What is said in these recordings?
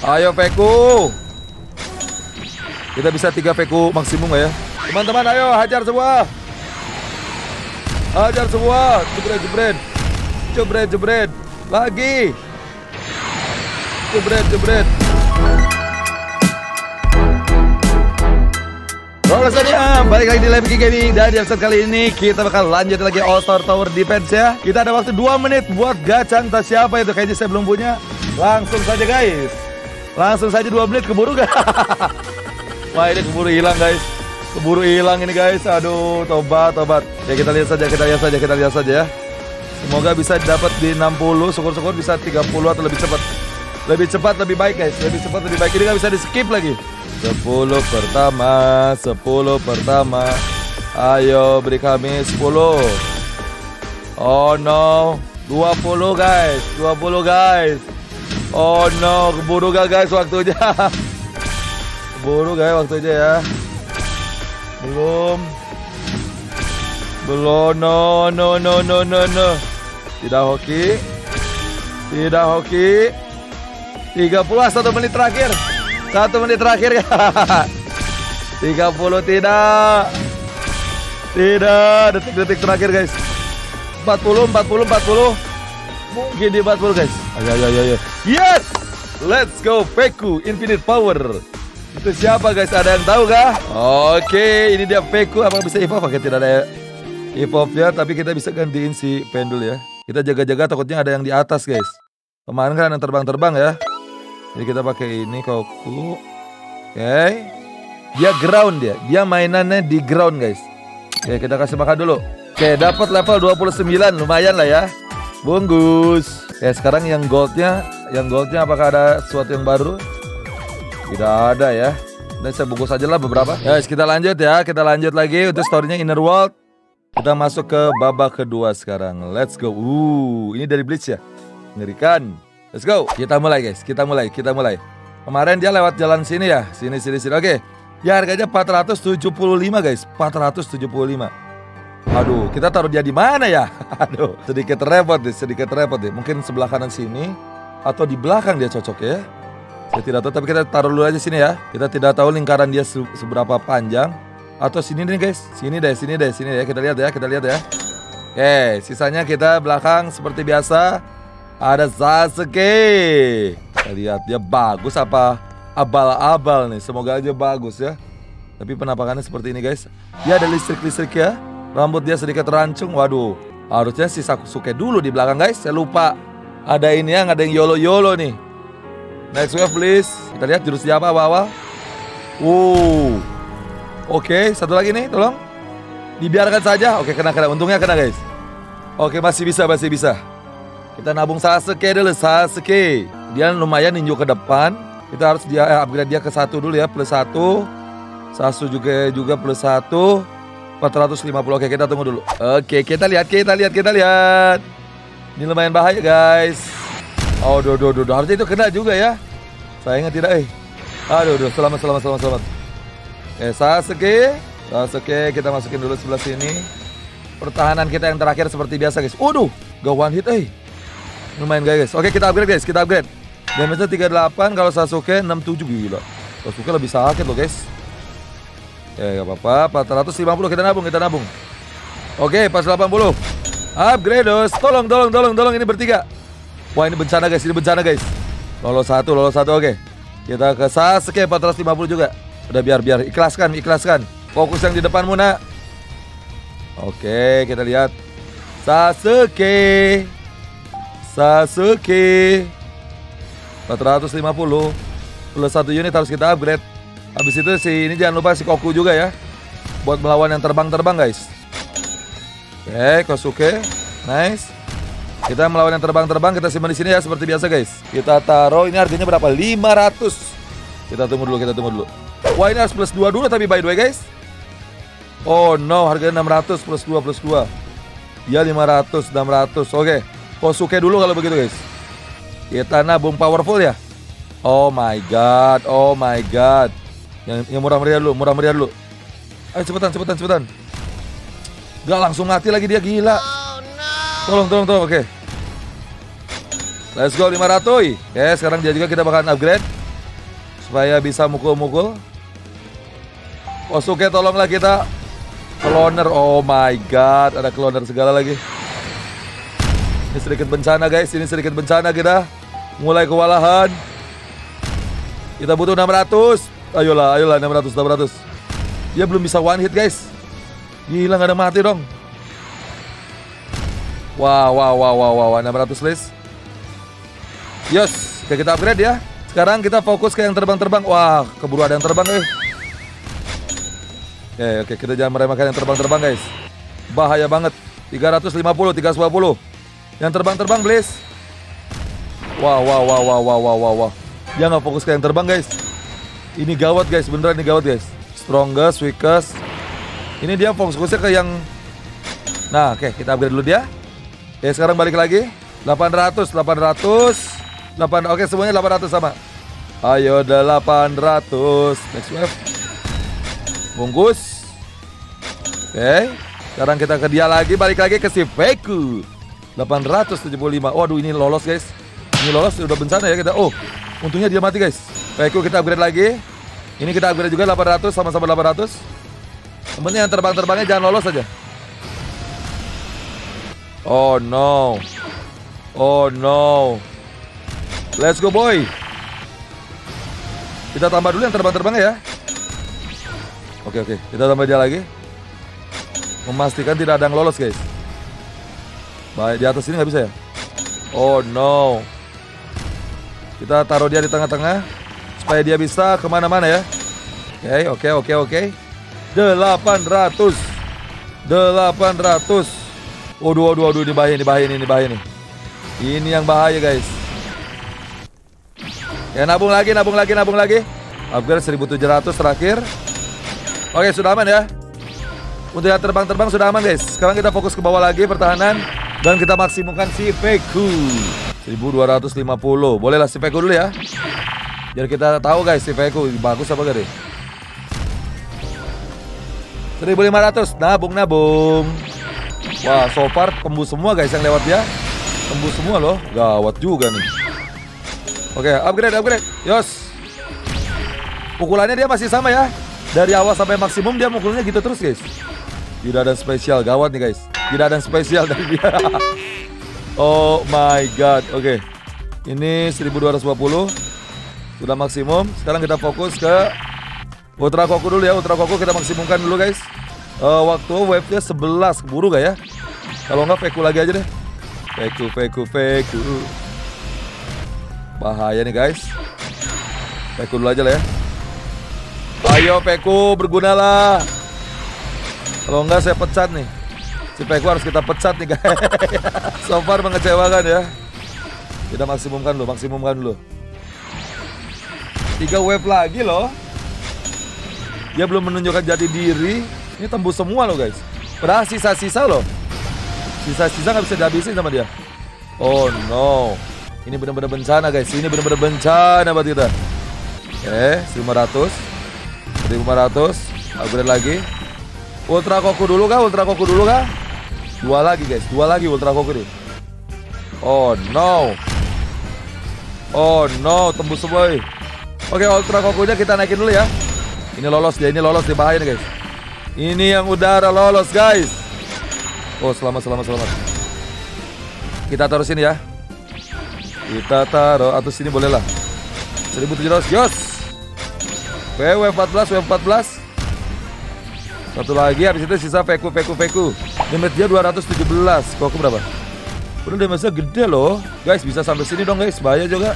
Ayo Peku. Kita bisa 3 Peku maksimum gak ya? Teman-teman ayo hajar semua. Hajar semua. Jebret jebret. Jebret jebret. Lagi. Jebret jebret. Alasannya balik lagi di Live Gaming. Dan di episode kali ini kita bakal lanjut lagi All Star Tower Defense ya. Kita ada waktu 2 menit buat gacha. Entah siapa itu, kayaknya saya belum punya. Langsung saja guys. Langsung saja 2 menit keburu gak? Wah ini keburu hilang guys. Keburu hilang ini guys. Aduh tobat. Ya kita lihat saja ya. Semoga bisa dapat di 60. Syukur-syukur bisa 30 atau lebih cepat. Lebih cepat lebih baik guys. Lebih cepat lebih baik. Ini gak bisa di skip lagi. 10 pertama. Ayo beri kami 10. Oh no. 20 guys. Oh no, keburu gak guys waktunya. Keburu guys waktunya ya. Belum. No. Tidak hoki. 1 menit terakhir. 1 menit terakhir ya. 30 tidak. Detik-detik terakhir guys. 40. Mungkin di 40 guys. Ayo. Yes. Let's go Peku Infinite Power. Itu siapa guys? Ada yang tahu kah? Oke, ini dia Peku. Apa bisa evolve? Oke, tidak ada evolve-nya, tapi kita bisa gantiin si Pendul ya. Kita jaga-jaga takutnya ada yang di atas guys. Kemarin kan ada yang terbang-terbang ya. Jadi kita pakai ini Koku. Oke. Dia ground dia. Dia mainannya di ground guys. Oke, kita kasih makan dulu. Oke, dapat level 29, lumayan lah ya. Bungkus. Sekarang yang goldnya apakah ada sesuatu yang baru? Tidak ada ya. Dan saya bungkus aja lah beberapa. Guys, kita lanjut ya. Kita lanjut lagi untuk storynya Inner World. Kita masuk ke babak kedua sekarang. Let's go. Ini dari Blitz ya. Mengerikan. Let's go. Kita mulai guys. Kita mulai. Kemarin dia lewat jalan sini ya. Sini. Oke. Ya harganya 475 guys. 475. Aduh, kita taruh dia di mana ya? Aduh, sedikit repot deh. Mungkin sebelah kanan sini atau di belakang dia cocok ya. Saya tidak tahu, tapi kita taruh dulu aja sini ya. Kita tidak tahu lingkaran dia seberapa panjang. Atau sini nih guys. Sini deh ya. Kita lihat ya. Oke, sisanya kita belakang seperti biasa. Ada Sasuke. Kita lihat dia bagus apa abal-abal nih. Semoga aja bagus ya. Tapi penampakannya seperti ini guys. Dia ada listrik ya. Rambut dia sedikit rancung. Waduh, harusnya si Sasuke dulu di belakang guys. Saya lupa. Ada ini yang ada yang YOLO nih. Next wave please. Kita lihat jurus dia apa awal. Oke, satu lagi nih, tolong. Dibiarkan saja. Oke, kena. Untungnya kena guys. Oke, masih bisa. Kita nabung Sasuke dulu. Sasuke. Dia lumayan ninju ke depan. Kita harus upgrade dia ke 1 dulu ya, plus 1. Sasuke juga plus 1. 450. Oke, kita tunggu dulu. Oke, kita lihat. Ini lumayan bahaya guys. Aduh. Harusnya itu kena juga ya. Sayangnya tidak. Aduh. Selamat. Sasuke, kita masukin dulu sebelah sini. Pertahanan kita yang terakhir seperti biasa guys. Waduh, gak one hit lumayan guys. Oke, kita upgrade guys. Damage-nya 38, kalau Sasuke 67. Gila, Sasuke lebih sakit loh guys. Gak apa-apa. 450 kita nabung. Oke, pas 80. Upgrade dos. Tolong ini bertiga. Wah, ini bencana guys. Lolos satu. Oke. Kita ke Sasuke 450 juga. Udah biar ikhlaskan. Fokus yang di depanmu nak. Oke, kita lihat Sasuke 450 plus 1 unit harus kita upgrade. Habis itu ini jangan lupa si Koku juga ya, buat melawan yang terbang guys. Oke, Kosuke, nice. Kita melawan yang terbang, kita simpan di sini ya seperti biasa guys. Kita taruh, ini harganya berapa? 500. Kita tunggu dulu. Wah, ini harus plus 2 dulu tapi by the way guys. Oh no, harganya 600 plus 2. Dia 500, 600. Oke, Kosuke dulu kalau begitu guys. Kita nabung powerful ya. Oh my god. Yang murah meriah dulu. Ayo cepetan. Gak langsung mati lagi dia, gila. Tolong. Oke. Let's go 500. Oke, sekarang dia juga kita bakalan upgrade. supaya bisa mukul-mukul. Osuke tolonglah kita. Cloner, oh my god, ada cloner segala lagi. Ini sedikit bencana guys, ini sedikit bencana kita. Mulai kewalahan. Kita butuh 600. Ayolah, 600. Dia belum bisa one hit guys. Gila, gak ada mati dong. Wow, 600 list. Yes, oke, kita upgrade ya. Sekarang kita fokus ke yang terbang-terbang. Wah, keburu ada yang terbang Oke, kita jangan meremehkan yang terbang-terbang guys. Bahaya banget. 350, 310. Yang terbang-terbang please. Wow. Dia nggak fokus ke yang terbang guys. Ini gawat guys, beneran ini gawat guys. Strongest, weakest. Ini dia fokusnya ke yang. Nah, oke, kita upgrade dulu dia. Oke, sekarang balik lagi. 800. Oke, semuanya 800 sama. Ayo, 800. Next wave. Bungkus. Oke, sekarang kita ke dia lagi, balik lagi ke si Peku. 875. Waduh, ini lolos guys. Ini lolos, udah bencana ya kita. Oh, untungnya dia mati guys. Peku kita upgrade lagi. Ini kita upgrade juga 800, sama-sama 800. Temennya yang terbang-terbangnya jangan lolos aja. Oh no. Let's go boy. Kita tambah dulu yang terbang-terbangnya ya. Oke, kita tambah dia lagi. Memastikan tidak ada yang lolos guys. Baik, di atas ini nggak bisa ya. Oh no. Kita taruh dia di tengah-tengah supaya dia bisa kemana-mana ya. Oke. 800. Waduh, ini bahaya nih. Ini yang bahaya guys. Ya, nabung lagi. Upgrade 1700 terakhir. Oke, sudah aman ya. Untuk yang terbang-terbang sudah aman guys. Sekarang kita fokus ke bawah lagi pertahanan. Dan kita maksimumkan si Peku 1250. Bolehlah si Peku dulu ya. Biar kita tahu guys si Peku bagus apa gak deh. 1500. Nabung. Wah, so far tembus semua guys yang lewat dia. Tembus semua loh. Gawat juga nih. Oke, upgrade. Yos. Pukulannya dia masih sama ya. Dari awal sampai maksimum dia mukulnya gitu terus guys. Tidak ada spesial, gawat nih guys. Tidak ada spesial dari dia. Oh my god. Oke. Ini 1220. Sudah maksimum. Sekarang kita fokus ke Ultra Koku dulu ya. Ultra Koku kita maksimumkan dulu guys. Waktu wave-nya 11. Keburu gak ya? Kalau enggak Peku lagi aja deh. Peku. Bahaya nih guys. Peku dulu aja lah ya. Ayo Peku, bergunalah. Kalau enggak saya pecat nih. Si Peku harus kita pecat nih guys. So far mengecewakan ya. Kita maksimumkan dulu. 3 wave lagi loh. Dia belum menunjukkan jati diri. Ini tembus semua loh guys. Padahal sisa-sisa loh. Sisa-sisa gak bisa dihabisin sama dia. Oh no. Ini benar-benar bencana guys. Ini benar-benar bencana buat kita. Oke, 1500. Upgrade lagi. Ultra Koku dulu kah? 2 lagi guys. 2 lagi Ultra Koku nih. Oh no, tembus semua. Oke, Ultra Kokunya kita naikin dulu ya. Ini lolos dia, bahaya nih guys. Ini yang udara lolos guys. Oh, selamat. Kita taruh sini ya. Kita taruh atau sini boleh lah. 1700, yos. W14. Satu lagi, habis itu sisa Peku. Damage dia 217. Koku berapa? Udah damage-nya gede loh. Guys, bisa sampai sini dong guys. Bahaya juga.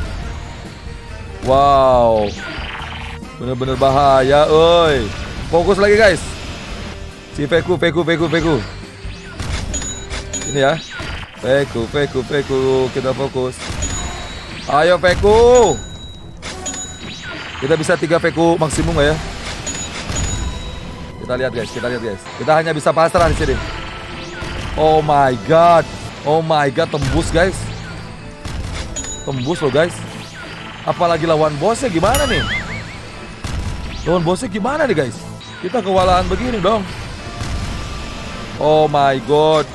Wow. Bener-bener bahaya, oi. Fokus lagi guys. Si Peku. Ini ya. Peku. Kita fokus. Ayo Peku. Kita bisa 3 Peku maksimum gak ya? Kita lihat guys. Kita hanya bisa pasrah di sini. Oh my god, tembus guys. Tembus loh guys. Apalagi lawan bosnya gimana nih? Guys? Kita kewalahan begini dong. Oh my god.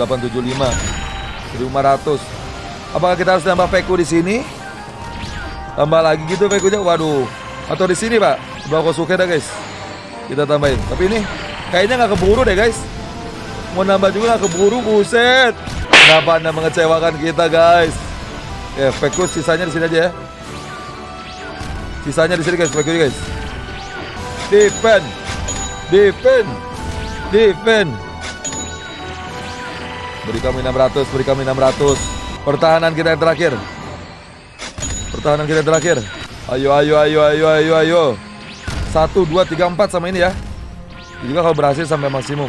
875. 1500. Apakah kita harus nambah Peku di sini? Tambah lagi gitu Pekunya. Waduh. Atau di sini Pak. Sebelah Kosuke dah guys. Kita tambahin. Tapi ini kayaknya nggak keburu deh guys. Mau nambah juga nggak keburu. Buset. Kenapa Anda mengecewakan kita guys? Ya Peku sisanya di sini aja ya. Sisanya di sini guys. Peku guys. Defend. Defend. Defend. Beri kami 600. Beri kami 600. Pertahanan kita yang terakhir. Pertahanan kita terakhir. Ayo, ayo, ayo, ayo, ayo, ayo. 1, 2, 3, 4 sama ini ya. Ini juga kalau berhasil sampai maksimum.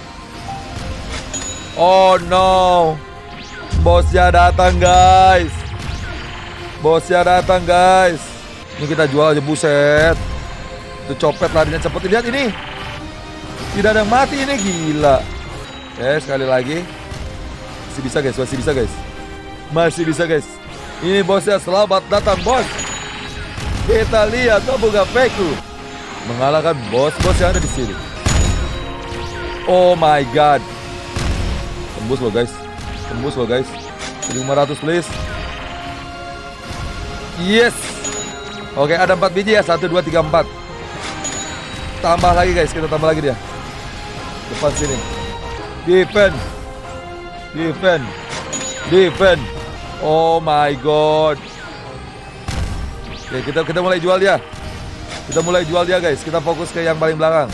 Oh no. Bosnya datang guys. Bosnya datang guys. Ini kita jual aja, buset. Itu copet larinya cepet. Lihat ini. Tidak ada yang mati ini, gila. Oke, sekali lagi. Masih bisa guys, masih bisa guys. Masih bisa guys. Ini bosnya, selamat datang bos. Kita lihat Tobuga Peku mengalahkan bos-bos yang ada di sini. Oh my god. Tembus loh guys. Tembus loh guys. 1500 please. Yes. Oke, ada 4 biji ya. 1, 2, 3, 4. Tambah lagi guys. Kita tambah lagi dia. Depan sini. Defend. Defend. Defend. Oh my god. Oke, kita mulai jual dia. Kita mulai jual dia guys. Kita fokus ke yang paling belakang.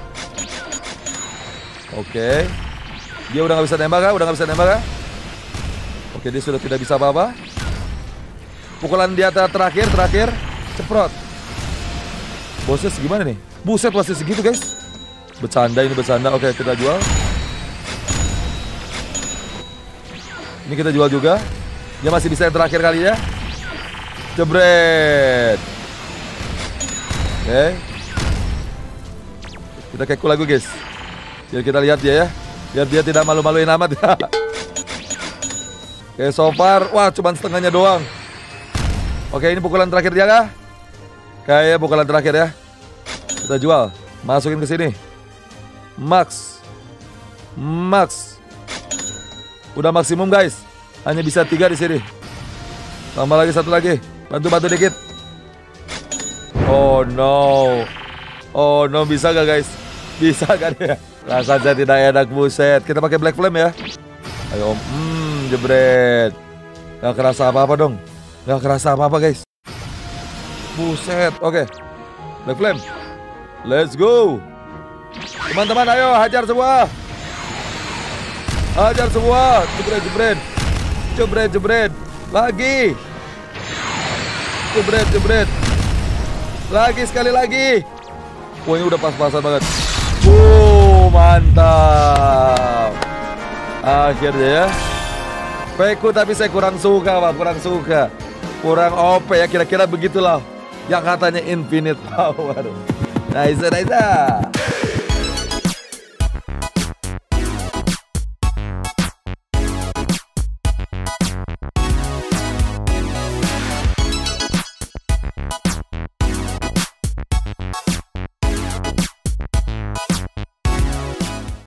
Oke. Dia udah gak bisa nembak kah? Udah gak bisa nembak kah? Oke, dia sudah tidak bisa apa-apa. Pukulan dia terakhir. Ceprot. Bosnya segimana nih? Buset, masih segitu guys. Bercanda ini, bercanda. Oke, kita jual. Ini kita jual juga. Dia masih bisa yang terakhir kali ya. Jebret. Oke. Kita keku lagu guys. Biar kita lihat dia ya. Biar dia tidak malu-maluin amat. Oke, so far. Wah, cuman setengahnya doang. Oke, ini pukulan terakhir dia kah? Kayak pukulan terakhir ya. Kita jual. Masukin ke sini. Max. Max. Udah maksimum guys. Hanya bisa 3 di sini. Tambah lagi 1 lagi. Bantu-bantu dikit. Oh no. Oh no, bisa gak guys? Bisa gak ya? Rasanya tidak enak, buset. Kita pakai Black Flame ya. Ayo om. Jebret. Gak kerasa apa-apa dong. Gak kerasa apa-apa guys. Buset. Oke. Black Flame. Let's go. Teman-teman ayo hajar semua. Hajar semua. Jebret, jebret. Jebret, jebret. Lagi. Jebret, jebret. Lagi, sekali lagi. Wah, ini udah pas-pasan banget. Mantap. Akhirnya ya. Peku, tapi saya kurang suka Pak. Kurang suka. Kurang OP ya, kira-kira begitulah. Yang katanya infinite power. Nice, nice.